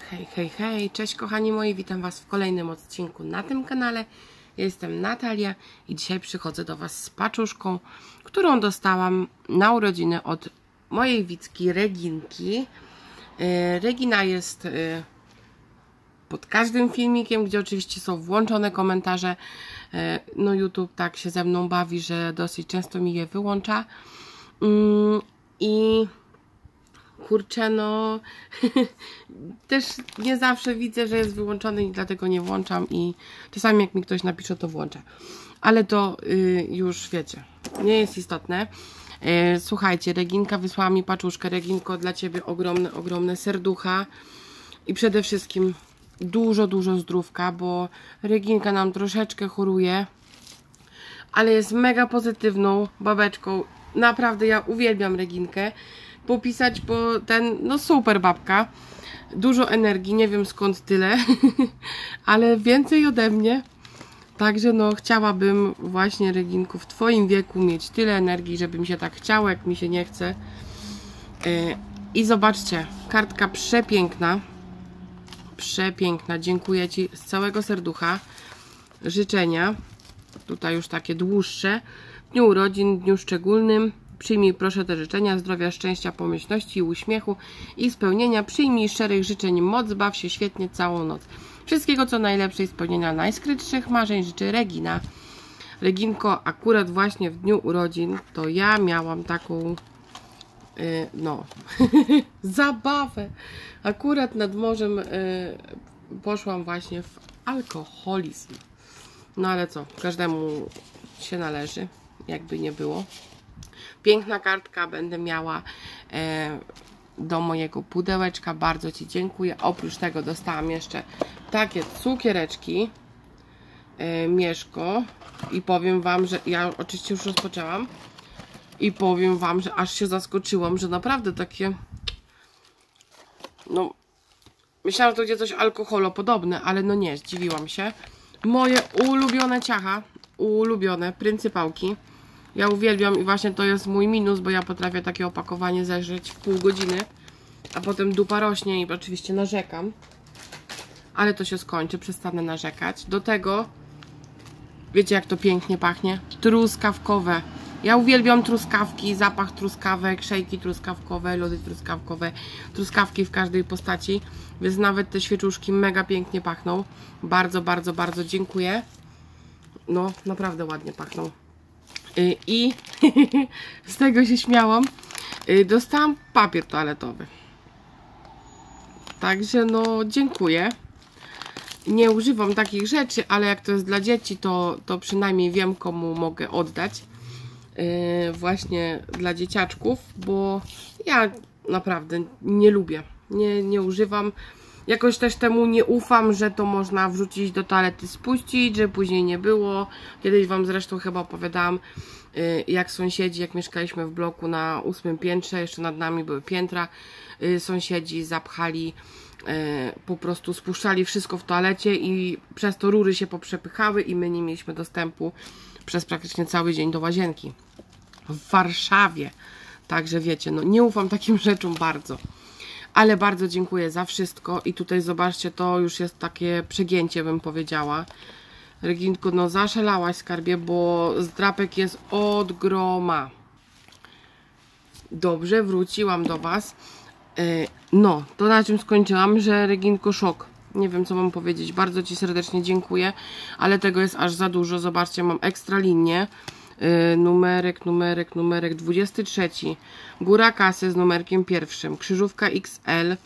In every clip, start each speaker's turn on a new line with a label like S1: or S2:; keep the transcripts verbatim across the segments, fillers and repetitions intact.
S1: Hej, hej, hej, cześć kochani moi, witam was w kolejnym odcinku na tym kanale. Ja jestem Natalia i dzisiaj przychodzę do was z paczuszką, którą dostałam na urodziny od mojej Wicki Reginki. Regina jest pod każdym filmikiem, gdzie oczywiście są włączone komentarze. No YouTube tak się ze mną bawi, że dosyć często mi je wyłącza. I kurczę, no też nie zawsze widzę, że jest wyłączony i dlatego nie włączam i czasami jak mi ktoś napisze, to włączę. Ale to y, już wiecie, nie jest istotne. Y, słuchajcie, Reginka wysłała mi paczuszkę. Reginko, dla Ciebie ogromne, ogromne serducha i przede wszystkim dużo, dużo zdrówka, bo Reginka nam troszeczkę choruje, ale jest mega pozytywną babeczką. Naprawdę ja uwielbiam Reginkę. Popisać, bo ten, no super babka, dużo energii, nie wiem skąd tyle, ale więcej ode mnie, także no chciałabym właśnie, Reginku, w Twoim wieku mieć tyle energii, żeby mi się tak chciało, jak mi się nie chce. I zobaczcie, kartka przepiękna, przepiękna, dziękuję Ci z całego serducha, życzenia, tutaj już takie dłuższe, w dniu urodzin, dniu szczególnym. Przyjmij proszę te życzenia zdrowia, szczęścia, pomyślności, uśmiechu i spełnienia. Przyjmij szczerych życzeń moc, baw się świetnie całą noc. Wszystkiego co najlepsze i spełnienia najskrytszych marzeń życzy Regina. Reginko, akurat właśnie w dniu urodzin to ja miałam taką yy, no zabawę. Akurat nad morzem yy, poszłam właśnie w alkoholizm. No ale co, każdemu się należy, jakby nie było. Piękna kartka, będę miała e, do mojego pudełeczka. Bardzo Ci dziękuję. Oprócz tego dostałam jeszcze takie cukiereczki e, Mieszko i powiem Wam, że ja oczywiście już rozpoczęłam i powiem Wam, że aż się zaskoczyłam, że naprawdę takie, no myślałam, że to będzie coś alkoholopodobne, ale no nie, zdziwiłam się. Moje ulubione ciacha, ulubione pryncypałki. Ja uwielbiam i właśnie to jest mój minus, bo ja potrafię takie opakowanie zeżreć w pół godziny, a potem dupa rośnie i oczywiście narzekam. Ale to się skończy, przestanę narzekać. Do tego, wiecie jak to pięknie pachnie? Truskawkowe. Ja uwielbiam truskawki, zapach truskawek, szejki truskawkowe, lody truskawkowe, truskawki w każdej postaci, więc nawet te świeczuszki mega pięknie pachną. Bardzo, bardzo, bardzo dziękuję. No, naprawdę ładnie pachną. I z tego się śmiałam. Dostałam papier toaletowy. Także no dziękuję. Nie używam takich rzeczy, ale jak to jest dla dzieci, to, to przynajmniej wiem, komu mogę oddać. Yy, właśnie dla dzieciaczków, bo ja naprawdę nie lubię. Nie, nie używam. Jakoś też temu nie ufam, że to można wrzucić do toalety, spuścić, że później nie było. Kiedyś Wam zresztą chyba opowiadałam, jak sąsiedzi, jak mieszkaliśmy w bloku na ósmym piętrze, jeszcze nad nami były piętra, sąsiedzi zapchali, po prostu spuszczali wszystko w toalecie i przez to rury się poprzepychały i my nie mieliśmy dostępu przez praktycznie cały dzień do łazienki. W Warszawie. Także wiecie, no nie ufam takim rzeczom bardzo. Ale bardzo dziękuję za wszystko i tutaj zobaczcie, to już jest takie przegięcie, bym powiedziała. Reginko, no zaszalałaś, skarbie, bo zdrapek jest od groma. Dobrze, wróciłam do Was. No, to na czym skończyłam, że Reginko, szok. Nie wiem, co mam powiedzieć. Bardzo Ci serdecznie dziękuję, ale tego jest aż za dużo. Zobaczcie, mam ekstra linię. Numerek, numerek, numerek dwudziesty trzeci. Góra kasy z numerkiem pierwszym. Krzyżówka X L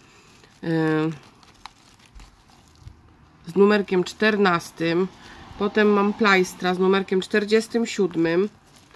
S1: z numerkiem czternastym. Potem mam plajstra z numerkiem czterdziestym siódmym.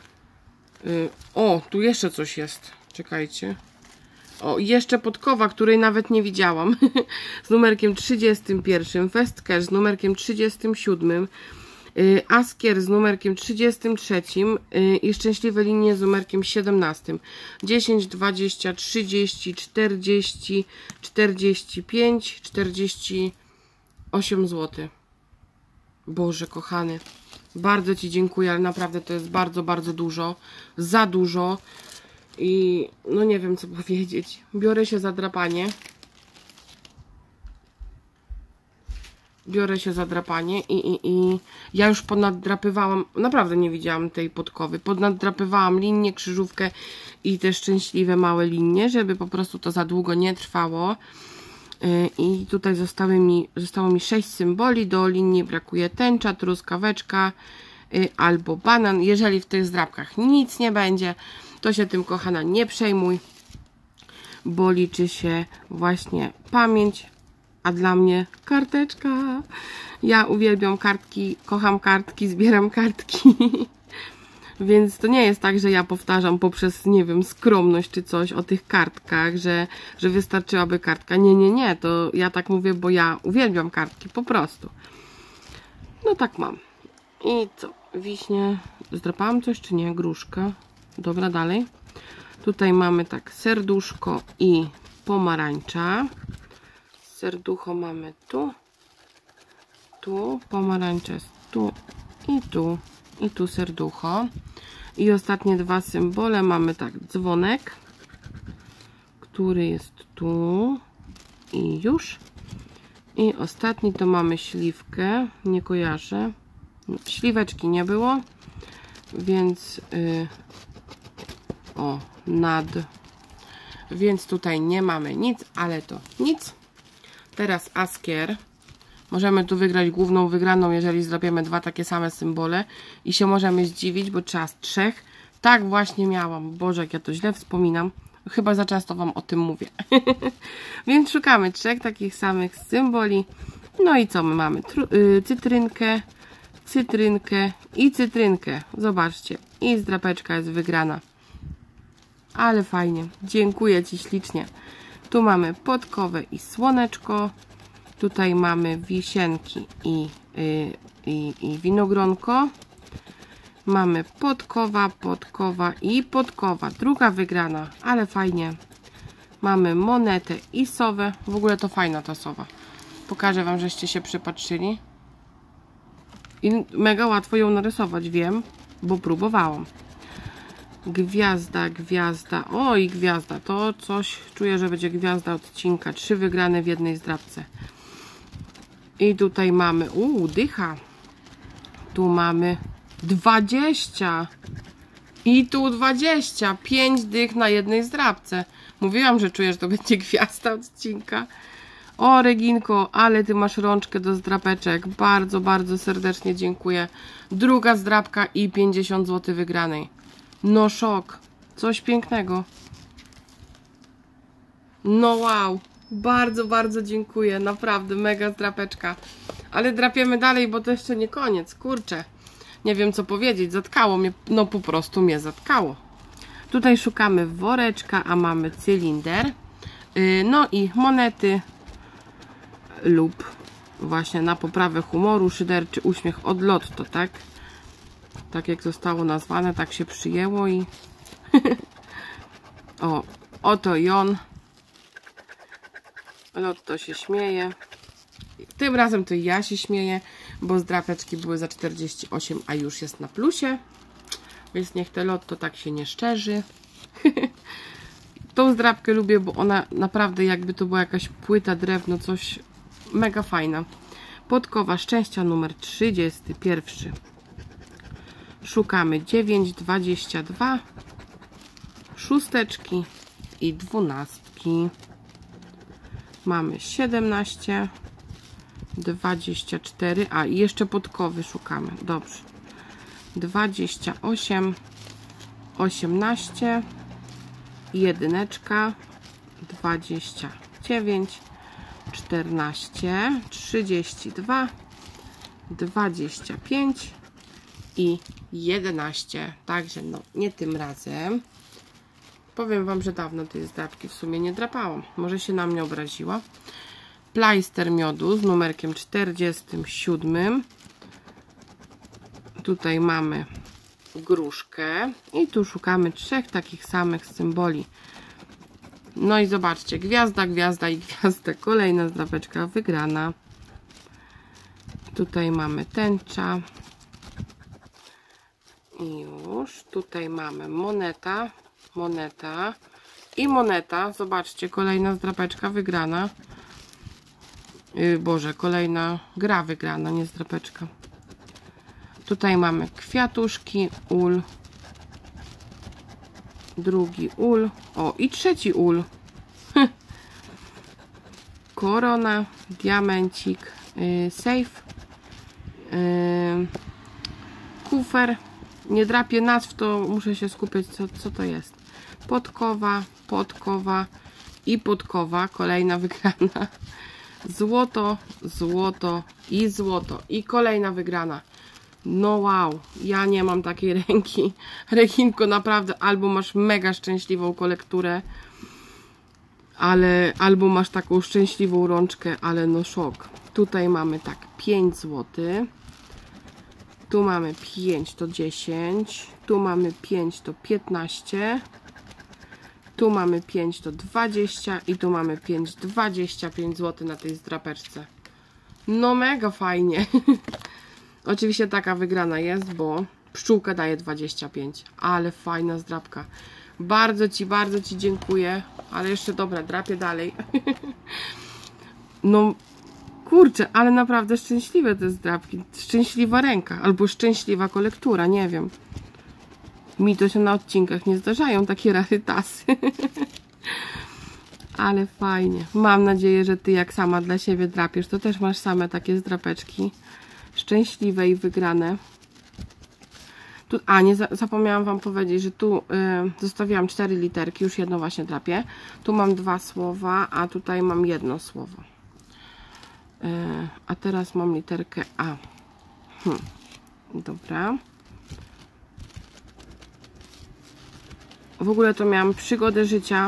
S1: O, tu jeszcze coś jest. Czekajcie. O, jeszcze podkowa, której nawet nie widziałam. Z numerkiem trzydziestym pierwszym. Festcash z numerkiem trzydziestym siódmym. Askier z numerkiem trzydziestym trzecim i szczęśliwe linie z numerkiem siedemnastym. dziesięć, dwadzieścia, trzydzieści, czterdzieści, czterdzieści pięć, czterdzieści osiem złotych. Boże kochany, bardzo Ci dziękuję, ale naprawdę to jest bardzo, bardzo dużo. Za dużo. I no nie wiem co powiedzieć. Biorę się za drapanie. biorę się za drapanie i, i, i ja już ponaddrapywałam, naprawdę nie widziałam tej podkowy, ponaddrapywałam linię, krzyżówkę i te szczęśliwe małe linie, żeby po prostu to za długo nie trwało. I tutaj zostały mi, zostało mi sześć symboli, do linii brakuje tęcza, truskaweczka albo banan. Jeżeli w tych zdrapkach nic nie będzie, to się tym, kochana, nie przejmuj, bo liczy się właśnie pamięć, a dla mnie karteczka. Ja uwielbiam kartki, kocham kartki, zbieram kartki. Więc to nie jest tak, że ja powtarzam poprzez, nie wiem, skromność czy coś o tych kartkach, że, że wystarczyłaby kartka. Nie, nie, nie, to ja tak mówię, bo ja uwielbiam kartki, po prostu. No tak mam. I co? Wiśnie. Zdrapałam coś czy nie? Gruszkę. Dobra, dalej. Tutaj mamy tak serduszko i pomarańcza. Serducho mamy tu. Tu. Pomarańcza jest tu i tu. I tu serducho. I ostatnie dwa symbole mamy tak, dzwonek, który jest tu i już. I ostatni to mamy śliwkę, nie kojarzę. Śliweczki nie było, więc yy, o, nad. Więc tutaj nie mamy nic, ale to nic. Teraz Askier. Możemy tu wygrać główną wygraną, jeżeli zrobimy dwa takie same symbole i się możemy zdziwić, bo trzeba z trzech. Tak właśnie miałam. Boże, jak ja to źle wspominam. Chyba za często Wam o tym mówię. Więc szukamy trzech takich samych symboli. No i co my mamy? Tru yy, cytrynkę, cytrynkę i cytrynkę. Zobaczcie. I zdrapeczka jest wygrana. Ale fajnie. Dziękuję Ci ślicznie. Tu mamy podkowę i słoneczko. Tutaj mamy wisienki i, yy, i, i winogronko. Mamy podkowa, podkowa i podkowa. Druga wygrana, ale fajnie. Mamy monetę i sowę. W ogóle to fajna ta sowa. Pokażę Wam, żeście się przypatrzyli. I mega łatwo ją narysować, wiem, bo próbowałam. Gwiazda, gwiazda. Oj, gwiazda. To coś, czuję, że będzie gwiazda odcinka. Trzy wygrane w jednej zdrapce. I tutaj mamy, uuu, dycha. Tu mamy dwadzieścia. I tu dwadzieścia. pięć dych na jednej zdrapce. Mówiłam, że czuję, że to będzie gwiazda odcinka. O, Reginko, ale Ty masz rączkę do zdrapeczek. Bardzo, bardzo serdecznie dziękuję. Druga zdrapka i pięćdziesiąt złotych wygranej. No szok. Coś pięknego. No wow. Bardzo, bardzo dziękuję. Naprawdę, mega zdrapeczka. Ale drapiemy dalej, bo to jeszcze nie koniec. Kurczę. Nie wiem, co powiedzieć. Zatkało mnie. No po prostu mnie zatkało. Tutaj szukamy woreczka, a mamy cylinder. Yy, no i monety lub właśnie na poprawę humoru szyderczy uśmiech od Lotto, tak? Tak jak zostało nazwane, tak się przyjęło i o, oto i on. Lotto się śmieje. Tym razem to ja się śmieję, bo zdrapeczki były za czterdzieści osiem, a już jest na plusie. Więc niech te Lotto tak się nie szczerzy. Tą zdrapkę lubię, bo ona naprawdę jakby to była jakaś płyta, drewno, coś mega fajna. Podkowa szczęścia numer trzydziesty pierwszy. Szukamy dziewięć, dwadzieścia dwa, szósteczki i dwunastki. Mamy siedemnaście, dwadzieścia cztery, a i jeszcze podkowy szukamy. Dobrze. dwadzieścia osiem, osiemnaście, jedyneczka, dwadzieścia dziewięć, czternaście, trzydzieści dwa, dwadzieścia pięć i jedenaście. Także no, nie tym razem. Powiem Wam, że dawno tej zdrapki w sumie nie drapałam. Może się na mnie obraziła. Plajster miodu z numerkiem czterdziestym siódmym. Tutaj mamy gruszkę. I tu szukamy trzech takich samych symboli. No i zobaczcie. Gwiazda, gwiazda i gwiazda. Kolejna zdrapeczka wygrana. Tutaj mamy tęcza. I już. Tutaj mamy moneta. Moneta. I moneta. Zobaczcie. Kolejna zdrapeczka wygrana. Yy, Boże, kolejna gra wygrana, nie zdrapeczka. Tutaj mamy kwiatuszki, ul. Drugi ul. O, i trzeci ul. Korona, diamencik, yy, safe, yy, kufer. Nie drapię nazw, to muszę się skupić, co, co to jest. Podkowa, podkowa i podkowa. Kolejna wygrana. Złoto, złoto i złoto. I kolejna wygrana. No wow, ja nie mam takiej ręki. Reginko, naprawdę albo masz mega szczęśliwą kolekturę, ale albo masz taką szczęśliwą rączkę, ale no szok. Tutaj mamy tak pięć złotych. Tu mamy pięć, to dziesięć. Tu mamy pięć, to piętnaście. Tu mamy pięć, to dwadzieścia. I tu mamy pięć, dwadzieścia pięć złotych na tej zdrapeczce. No mega fajnie. Oczywiście taka wygrana jest, bo pszczółka daje dwadzieścia pięć. Ale fajna zdrapka. Bardzo Ci, bardzo Ci dziękuję. Ale jeszcze dobra, drapię dalej. No kurczę, ale naprawdę szczęśliwe te zdrapki. Szczęśliwa ręka. Albo szczęśliwa kolektura, nie wiem. Mi to się na odcinkach nie zdarzają takie rarytasy. Ale fajnie. Mam nadzieję, że Ty jak sama dla siebie drapiesz, to też masz same takie zdrapeczki. Szczęśliwe i wygrane. Tu, a, nie za, zapomniałam Wam powiedzieć, że tu y, zostawiłam cztery literki, już jedno właśnie drapię. Tu mam dwa słowa, a tutaj mam jedno słowo. Y, a teraz mam literkę A. Hm. Dobra. W ogóle to miałam przygodę życia.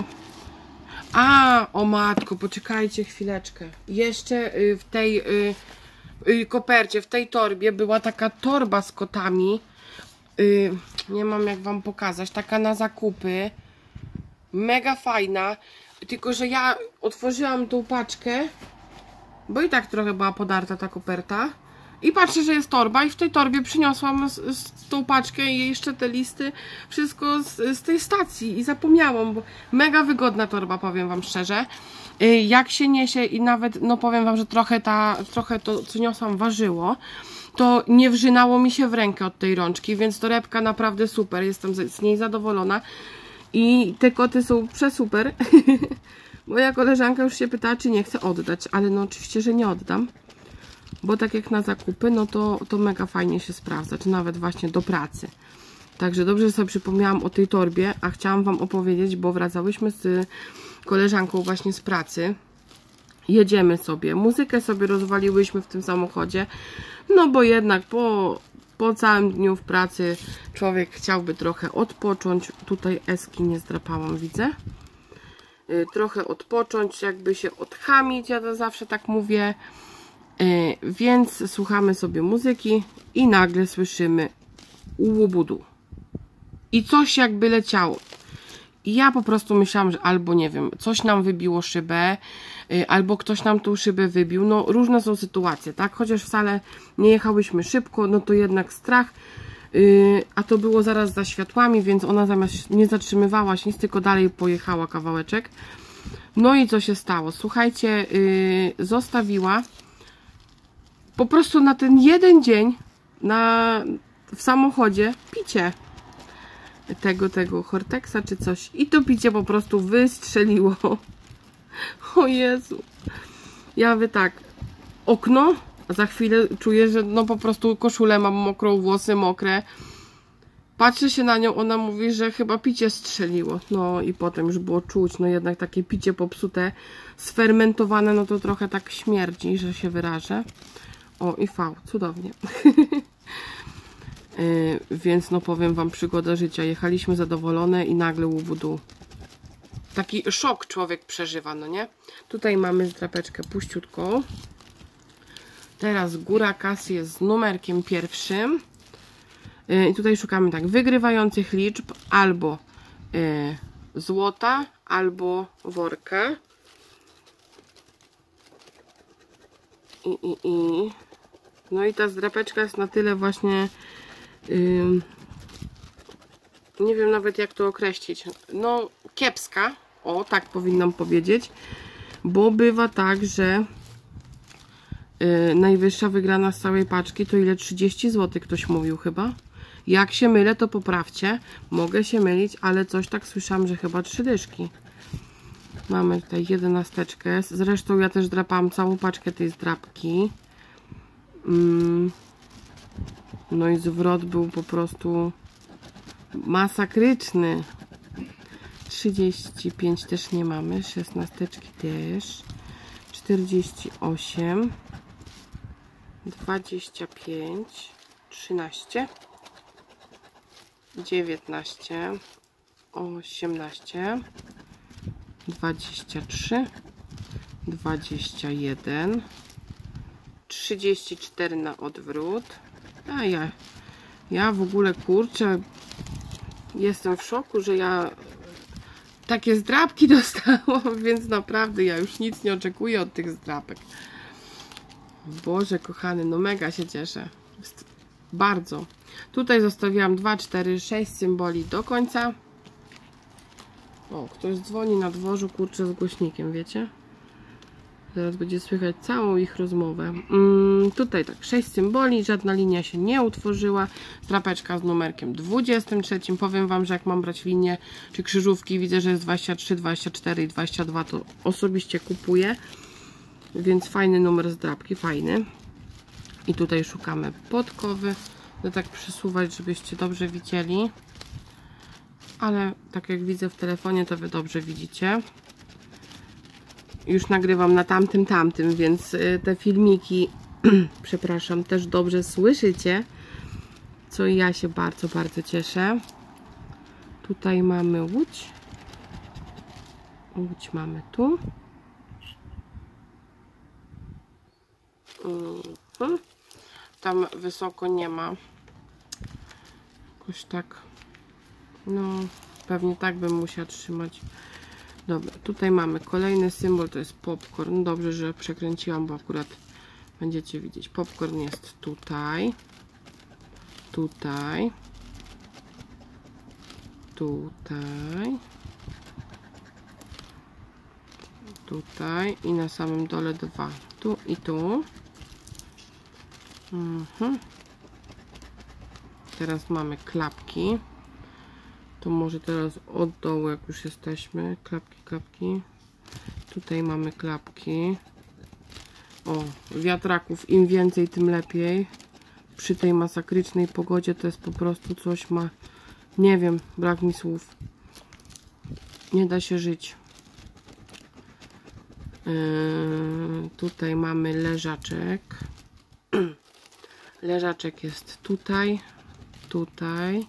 S1: A, o matko, poczekajcie chwileczkę. Jeszcze y, w tej y, y, kopercie, w tej torbie była taka torba z kotami. Yy, nie mam jak Wam pokazać, taka na zakupy, mega fajna, tylko że ja otworzyłam tą paczkę, bo i tak trochę była podarta ta koperta i patrzę, że jest torba i w tej torbie przyniosłam z, z tą paczkę i jeszcze te listy, wszystko z, z tej stacji i zapomniałam, bo mega wygodna torba, powiem Wam szczerze. Yy, jak się niesie i nawet, no powiem Wam, że trochę, ta, trochę to co niosłam ważyło, to nie wrzynało mi się w rękę od tej rączki, więc torebka naprawdę super, jestem z niej zadowolona i te koty są przesuper. Moja koleżanka już się pytała, czy nie chcę oddać, ale no oczywiście, że nie oddam, bo tak jak na zakupy, no to, to mega fajnie się sprawdza, czy nawet właśnie do pracy. Także dobrze, że sobie przypomniałam o tej torbie, a chciałam Wam opowiedzieć, bo wracałyśmy z koleżanką właśnie z pracy. Jedziemy sobie, muzykę sobie rozwaliłyśmy w tym samochodzie, no bo jednak po, po całym dniu w pracy człowiek chciałby trochę odpocząć. Tutaj eski nie zdrapałam, widzę. Yy, trochę odpocząć, jakby się odchamić, ja to zawsze tak mówię. Yy, więc słuchamy sobie muzyki i nagle słyszymy łubudu. I coś jakby leciało. I ja po prostu myślałam, że albo nie wiem, coś nam wybiło szybę, yy, albo ktoś nam tą szybę wybił. No różne są sytuacje, tak? Chociaż wcale nie jechałyśmy szybko, no to jednak strach. Yy, a to było zaraz za światłami, więc ona zamiast nie zatrzymywała się nic, tylko dalej pojechała kawałeczek. No i co się stało? Słuchajcie, yy, zostawiła po prostu na ten jeden dzień na, w samochodzie picie. Tego, tego Hortexa czy coś. I to picie po prostu wystrzeliło. O Jezu. Ja mówię tak, okno, a za chwilę czuję, że no po prostu koszulę mam mokrą, włosy mokre. Patrzę się na nią, ona mówi, że chyba picie strzeliło. No i potem już było czuć, no jednak takie picie popsute, sfermentowane, no to trochę tak śmierdzi, że się wyrażę. O i V, cudownie. Yy, więc no powiem Wam, przygoda życia. Jechaliśmy zadowolone i nagle łubudu. Taki szok człowiek przeżywa, no nie? Tutaj mamy zdrapeczkę puściutką. Teraz góra kas jest z numerkiem pierwszym. Yy, I tutaj szukamy tak wygrywających liczb albo yy, złota, albo worka. I, i, i. No i ta zdrapeczka jest na tyle właśnie Yy, nie wiem nawet jak to określić, no kiepska, o tak powinnam powiedzieć, bo bywa tak, że Yy, najwyższa wygrana z całej paczki to ile? trzydzieści złotych ktoś mówił chyba. Jak się mylę, to poprawcie. Mogę się mylić, ale coś tak słyszałam, że chyba trzy dyszki. Mamy tutaj jedenasteczkę. Zresztą ja też drapałam całą paczkę tej zdrapki. Mm. No i zwrot był po prostu masakryczny. trzydzieści pięć też nie mamy. szesnasteczki też. czterdzieści osiem. dwadzieścia pięć. trzynaście. dziewiętnaście. osiemnaście. dwadzieścia trzy. dwadzieścia jeden. trzydzieści cztery na odwrót. A ja, ja w ogóle kurczę, jestem w szoku, że ja takie zdrapki dostałam, więc naprawdę ja już nic nie oczekuję od tych zdrapek. Boże kochany, no mega się cieszę. Bardzo. Tutaj zostawiłam dwa, cztery, sześć symboli do końca. O, ktoś dzwoni na dworzu, kurczę, z głośnikiem, wiecie? Zaraz będzie słychać całą ich rozmowę. Mm, tutaj tak, sześć symboli, żadna linia się nie utworzyła. Drapeczka z numerkiem dwudziestym trzecim. Powiem Wam, że jak mam brać linię czy krzyżówki, widzę, że jest dwadzieścia trzy, dwadzieścia cztery i dwadzieścia dwa, to osobiście kupuję. Więc fajny numer z drapki, fajny. I tutaj szukamy podkowy. Będę tak przesuwać, żebyście dobrze widzieli. Ale tak jak widzę w telefonie, to Wy dobrze widzicie. Już nagrywam na tamtym, tamtym, więc te filmiki, przepraszam, też dobrze słyszycie, co ja się bardzo, bardzo cieszę. Tutaj mamy łódź. Łódź mamy tu. Mhm. Tam wysoko nie ma. Jakoś tak, no pewnie tak bym musiała trzymać. Dobra, tutaj mamy kolejny symbol, to jest popcorn. Dobrze, że przekręciłam, bo akurat będziecie widzieć. Popcorn jest tutaj, tutaj, tutaj, tutaj i na samym dole dwa. Tu i tu. Mhm. Teraz mamy klapki. To może teraz od dołu, jak już jesteśmy. Klapki, klapki. Tutaj mamy klapki. O, wiatraków im więcej, tym lepiej. Przy tej masakrycznej pogodzie to jest po prostu coś ma... Nie wiem, brak mi słów. Nie da się żyć. Yy, tutaj mamy leżaczek. Leżaczek jest tutaj. Tutaj.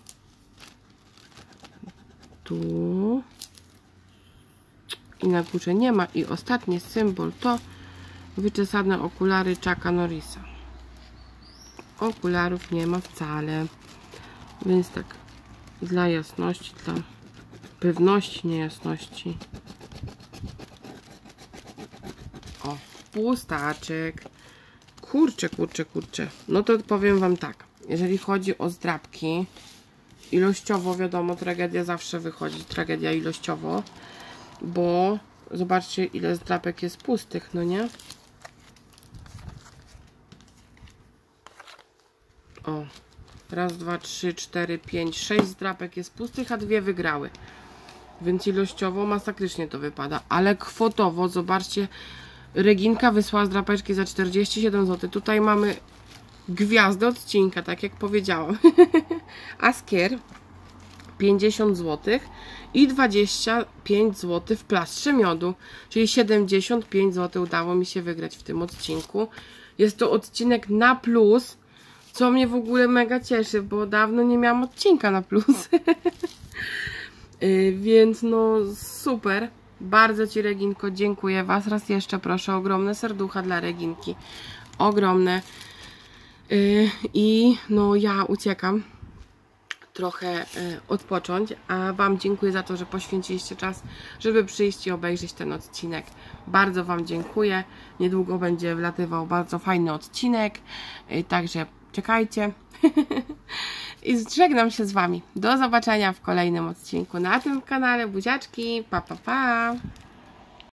S1: Tu i na górze nie ma. I ostatni symbol to wyczesane okulary Chucka Norrisa. Okularów nie ma wcale, więc tak dla jasności, dla pewności, niejasności. O, pustaczek. Kurczę, kurczę, kurczę. No to powiem Wam tak, jeżeli chodzi o zdrapki, ilościowo wiadomo, tragedia zawsze wychodzi, tragedia ilościowo, bo zobaczcie, ile zdrapek jest pustych, no nie? O, raz, dwa, trzy, cztery, pięć, sześć zdrapek jest pustych, a dwie wygrały. Więc ilościowo masakrycznie to wypada, ale kwotowo, zobaczcie, Reginka wysłała zdrapeczki za czterdzieści siedem złotych. Tutaj mamy gwiazdę odcinka, tak jak powiedziałam. Askier pięćdziesiąt złotych i dwadzieścia pięć złotych w plastrze miodu, czyli siedemdziesiąt pięć złotych udało mi się wygrać w tym odcinku. Jest to odcinek na plus, co mnie w ogóle mega cieszy, bo dawno nie miałam odcinka na plus. Więc no super. Bardzo Ci, Reginko, dziękuję. Was raz jeszcze proszę, ogromne serducha dla Reginki. Ogromne. Yy, I no ja uciekam trochę yy, odpocząć, a Wam dziękuję za to, że poświęciliście czas, żeby przyjść i obejrzeć ten odcinek. Bardzo Wam dziękuję. Niedługo będzie wlatywał bardzo fajny odcinek, yy, także czekajcie. I żegnam się z Wami. Do zobaczenia w kolejnym odcinku na tym kanale. Buziaczki. Pa, pa, pa.